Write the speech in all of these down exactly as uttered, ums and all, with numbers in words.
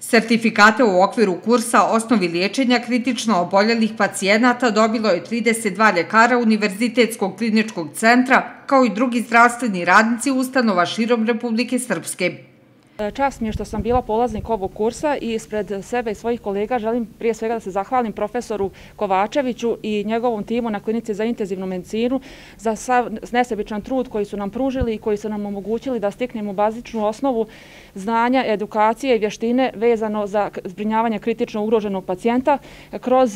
Sertifikate u okviru kursa Osnovi liječenja kritično oboljelih pacijenata dobilo je trideset dva ljekara Univerzitetskog kliničkog centra, kao i drugi zdravstveni radnici ustanova širom Republike Srpske. Čast mi je što sam bila polaznik ovog kursa i ispred sebe i svojih kolega želim prije svega da se zahvalim profesoru Kovačeviću i njegovom timu na Klinici za intenzivnu medicinu za sav nesebičan trud koji su nam pružili i koji su nam omogućili da stiknemo bazičnu osnovu znanja, edukacije i vještine vezano za zbrinjavanje kritično ugroženog pacijenta kroz,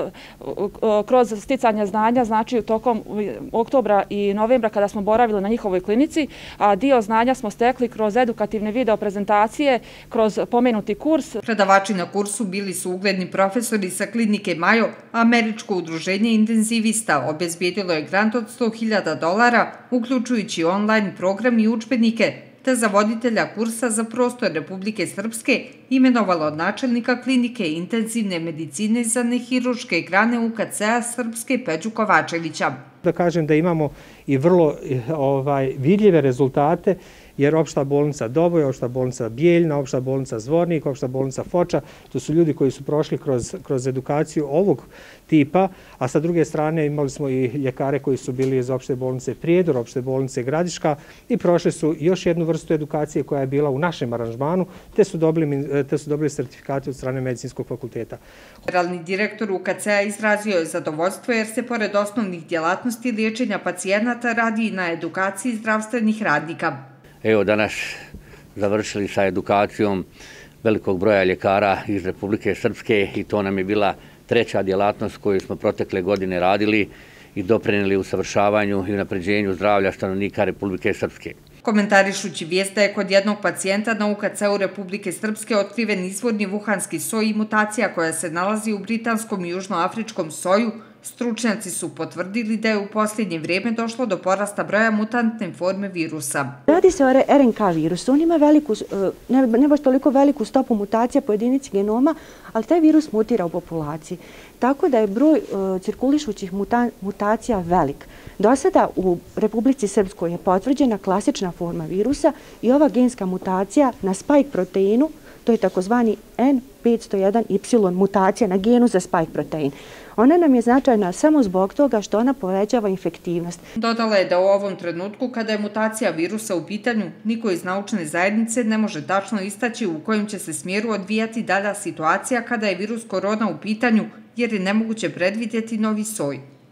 kroz sticanje znanja, znači tokom oktobra i novembra kada smo boravili na njihovoj klinici, a dio znanja smo stekli kroz edukativne video prezentacije, kroz pomenuti kurs. Predavači na kursu bili su ugledni profesori sa klinike Mayo, a Američko udruženje intenzivista obezbijedilo je grant od sto hiljada dolara, uključujući online program i udžbenike, te za voditelja kursa za prostor Republike Srpske imenovalo od načelnika klinike intenzivne medicine za nehirurške grane U K C-a Srpske Peđu Kovačevića. Da kažem da imamo i vrlo ovaj, vidljive rezultate, jer opšta bolnica Doboj, opšta bolnica Bijeljna, opšta bolnica Zvornik, opšta bolnica Foča, to su ljudi koji su prošli kroz, kroz edukaciju ovog tipa, a sa druge strane imali smo i ljekare koji su bili iz opšte bolnice Prijedor, opšte bolnice Gradiška i prošli su još jednu vrstu edukacije koja je bila u našem aranžmanu, te su dobili, te su dobili sertifikate od strane Medicinskog fakulteta. Generalni direktor U K C-a izrazio je zadovoljstvo jer se pored osnovnih djelatnosti liječenja pacijenata radi i na edukaciji zdravstvenih radnika. Evo danas završili sa edukacijom velikog broja ljekara iz Republike Srpske i to nam je bila treća djelatnost koju smo protekle godine radili i doprinijeli usavršavanju i unapređenju zdravlja stanovnika Republike Srpske. Komentarišući vijest da je kod jednog pacijenta na U K C-u Republike Srpske otkriven izvorni vuhanski soj i mutacija koja se nalazi u britanskom i južnoafričkom soju, stručnjaci su potvrdili da je u posljednje vrijeme došlo do porasta broja mutantne forme virusa. Radi se o R N K virusu. On ima veliku, ne, ne baš toliko veliku stopu mutacija po jedinici genoma, ali taj virus mutira u populaciji. Tako da je broj uh, cirkulišućih muta, mutacija velik. Do sada u Republici Srpskoj je potvrđena klasična forma virusa i ova genska mutacija na spike proteinu, to je takozvani N petsto jedan Y mutacija na genu za spike protein. Ona nam je značajna samo zbog toga što ona povećava infektivnost. Dodala je da u ovom trenutku, kada je mutacija virusa u pitanju, niko iz naučne zajednice ne može tačno istaći u kojem će se smjeru odvijati dalja situacija kada je virus korona u pitanju, jer je nemoguće predvidjeti novi soj.